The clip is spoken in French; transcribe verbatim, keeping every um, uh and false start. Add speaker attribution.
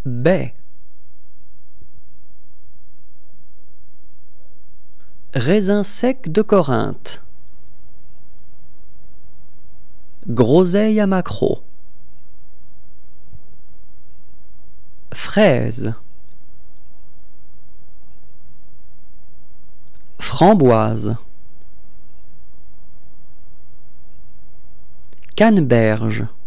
Speaker 1: baie, raisin sec de Corinthe, groseille à maquereau, fraise, framboise, canneberge.